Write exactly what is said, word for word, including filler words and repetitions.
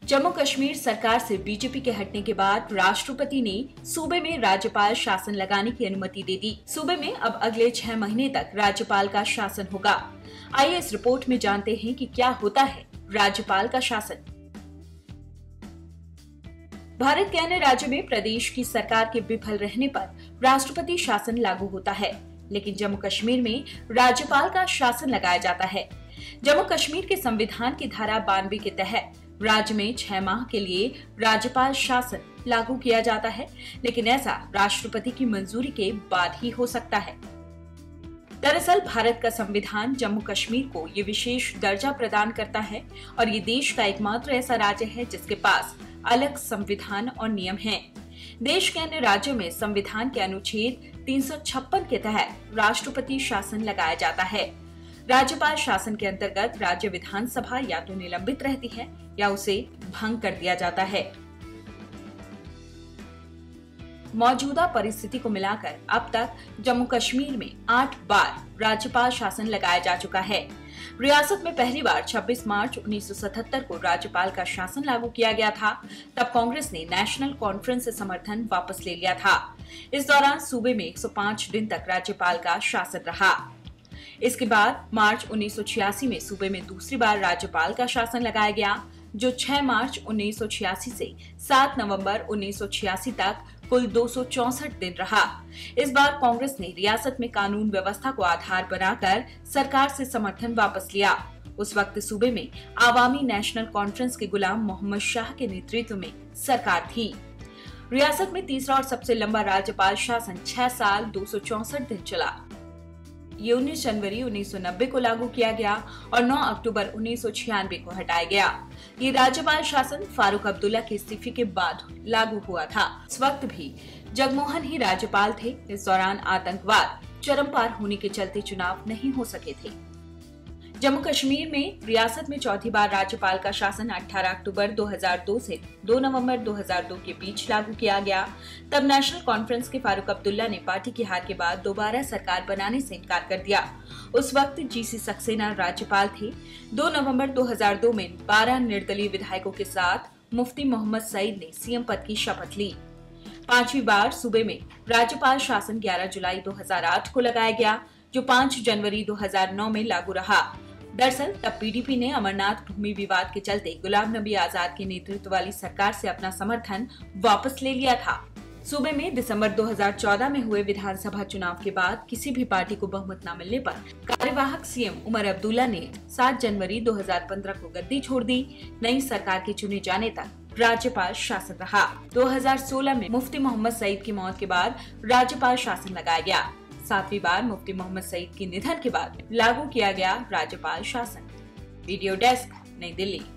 जम्मू कश्मीर सरकार से बीजेपी के हटने के बाद राष्ट्रपति ने सूबे में राज्यपाल शासन लगाने की अनुमति दे दी। सूबे में अब अगले छह महीने तक राज्यपाल का शासन होगा। आइए इस रिपोर्ट में जानते हैं कि क्या होता है राज्यपाल का शासन। भारत के अन्य राज्यों में प्रदेश की सरकार के विफल रहने पर राष्ट्रपति शासन लागू होता है, लेकिन जम्मू कश्मीर में राज्यपाल का शासन लगाया जाता है। जम्मू कश्मीर के संविधान की धारा बानवे के तहत राज्य में छह माह के लिए राज्यपाल शासन लागू किया जाता है, लेकिन ऐसा राष्ट्रपति की मंजूरी के बाद ही हो सकता है। दरअसल भारत का संविधान जम्मू कश्मीर को ये विशेष दर्जा प्रदान करता है और ये देश का एकमात्र ऐसा राज्य है जिसके पास अलग संविधान और नियम हैं। देश के अन्य राज्यों में संविधान के अनुच्छेद तीन सौ छप्पन के तहत राष्ट्रपति शासन लगाया जाता है। राज्यपाल शासन के अंतर्गत राज्य विधानसभा या तो निलंबित रहती है या उसे भंग कर दिया जाता है। मौजूदा परिस्थिति को मिलाकर अब तक जम्मू कश्मीर में आठ बार राज्यपाल शासन लगाया जा चुका है। रियासत में पहली बार छब्बीस मार्च उन्नीस सौ सतहत्तर को राज्यपाल का शासन लागू किया गया था। तब कांग्रेस ने नेशनल कॉन्फ्रेंस से समर्थन वापस ले लिया था। इस दौरान सूबे में एक सौ पाँच दिन तक राज्यपाल का शासन रहा। इसके बाद मार्च उन्नीस सौ छियासी में सूबे में दूसरी बार राज्यपाल का शासन लगाया गया, जो छह मार्च उन्नीस सौ छियासी से सात नवंबर उन्नीस सौ छियासी तक कुल दो सौ चौसठ दिन रहा। इस बार कांग्रेस ने रियासत में कानून व्यवस्था को आधार बनाकर सरकार से समर्थन वापस लिया। उस वक्त सूबे में आवामी नेशनल कॉन्फ्रेंस के गुलाम मोहम्मद शाह के नेतृत्व में सरकार थी। रियासत में तीसरा और सबसे लंबा राज्यपाल शासन छह साल दो सौ चौसठ दिन चला। ये उन्नीस जनवरी उन्नीस सौ नब्बे को लागू किया गया और नौ अक्टूबर उन्नीस सौ छियानवे को हटाया गया। ये राज्यपाल शासन फारूक अब्दुल्ला के इस्तीफे के बाद लागू हुआ था। इस वक्त भी जगमोहन ही राज्यपाल थे। इस दौरान आतंकवाद चरम पार होने के चलते चुनाव नहीं हो सके थे। जम्मू कश्मीर में रियासत में चौथी बार राज्यपाल का शासन अठारह अक्टूबर दो हज़ार दो से दो नवंबर दो हज़ार दो के बीच लागू किया गया। तब नेशनल कॉन्फ्रेंस के फारूक अब्दुल्ला ने पार्टी की हार के बाद दोबारा सरकार बनाने से इनकार कर दिया। उस वक्त जीसी सक्सेना राज्यपाल थे। दो नवंबर दो हज़ार दो में बारह निर्दलीय विधायकों के साथ मुफ्ती मोहम्मद सईद ने सीएम पद की शपथ ली। पांचवी बार सूबे में राज्यपाल शासन ग्यारह जुलाई दो हज़ार आठ को लगाया गया, जो पाँच जनवरी दो हज़ार नौ में लागू रहा। दरअसल तब पीडीपी ने अमरनाथ भूमि विवाद के चलते गुलाम नबी आजाद के नेतृत्व वाली सरकार से अपना समर्थन वापस ले लिया था। सूबे में दिसंबर दो हज़ार चौदह में हुए विधानसभा चुनाव के बाद किसी भी पार्टी को बहुमत न मिलने पर कार्यवाहक सीएम उमर अब्दुल्ला ने सात जनवरी दो हज़ार पंद्रह को गद्दी छोड़ दी। नई सरकार के चुने जाने तक राज्यपाल शासन रहा। दो हज़ार सोलह में मुफ्ती मोहम्मद सईद की मौत के बाद राज्यपाल शासन लगाया गया। सातवीं बार मुफ्ती मोहम्मद सईद के निधन के बाद लागू किया गया राज्यपाल शासन। वीडियो डेस्क, नई दिल्ली।